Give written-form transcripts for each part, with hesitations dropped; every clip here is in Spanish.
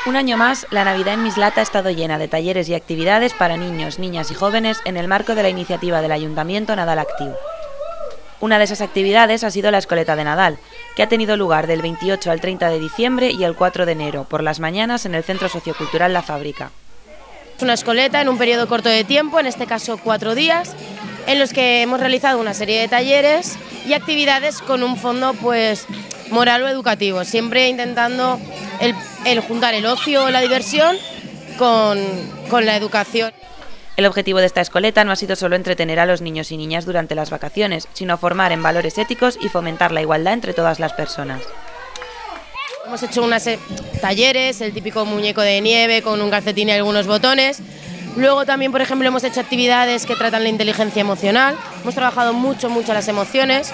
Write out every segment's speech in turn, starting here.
Un año más, la Navidad en Mislata ha estado llena de talleres y actividades para niños, niñas y jóvenes en el marco de la iniciativa del Ayuntamiento Nadal Actiu. Una de esas actividades ha sido la Escoleta de Nadal, que ha tenido lugar del 28 al 30 de diciembre y el 4 de enero, por las mañanas en el Centro Sociocultural La Fábrica. Es una escoleta en un periodo corto de tiempo, en este caso 4 días, en los que hemos realizado una serie de talleres y actividades con un fondo pues moral o educativo, siempre intentando el juntar el ocio o la diversión con la educación. El objetivo de esta escoleta no ha sido solo entretener a los niños y niñas durante las vacaciones, sino formar en valores éticos y fomentar la igualdad entre todas las personas. Hemos hecho unos talleres, el típico muñeco de nieve con un calcetín y algunos botones. Luego también, por ejemplo, hemos hecho actividades que tratan la inteligencia emocional. Hemos trabajado mucho las emociones.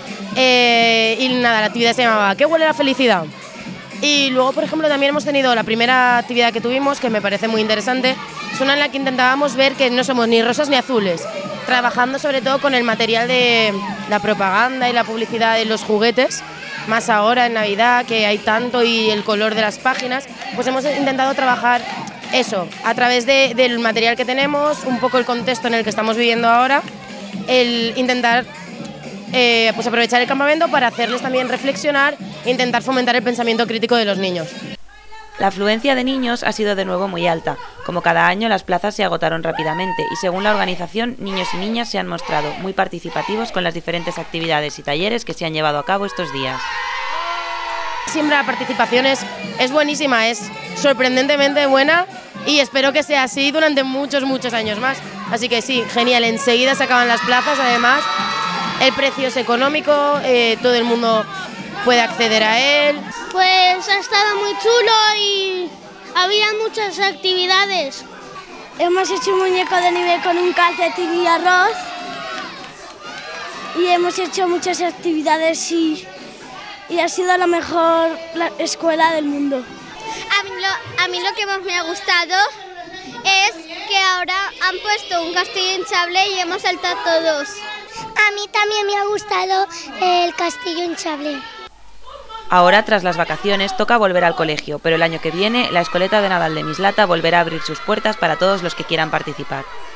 Y nada, la actividad se llamaba ¿Qué huele la felicidad? Y luego, por ejemplo, también hemos tenido la primera actividad que tuvimos, que me parece muy interesante, es una en la que intentábamos ver que no somos ni rosas ni azules, trabajando sobre todo con el material de la propaganda y la publicidad de los juguetes, más ahora en Navidad, que hay tanto, y el color de las páginas, pues hemos intentado trabajar eso, a través del material que tenemos, un poco el contexto en el que estamos viviendo ahora, el intentar pues aprovechar el campamento para hacerles también reflexionar e intentar fomentar el pensamiento crítico de los niños. La afluencia de niños ha sido de nuevo muy alta. Como cada año, las plazas se agotaron rápidamente y, según la organización, niños y niñas se han mostrado muy participativos con las diferentes actividades y talleres que se han llevado a cabo estos días. Siempre la participación es buenísima, es sorprendentemente buena y espero que sea así durante muchos años más. Así que sí, genial, enseguida se acaban las plazas, además el precio es económico, todo el mundo puede acceder a él. Pues ha estado muy chulo y había muchas actividades. Hemos hecho un muñeco de nieve con un calcetín y arroz y hemos hecho muchas actividades y ha sido la mejor escuela del mundo. A mí lo que más me ha gustado es que ahora han puesto un castillo hinchable y hemos saltado todos. A mí también me ha gustado el castillo hinchable. Ahora, tras las vacaciones, toca volver al colegio, pero el año que viene la Escoleta de Nadal de Mislata volverá a abrir sus puertas para todos los que quieran participar.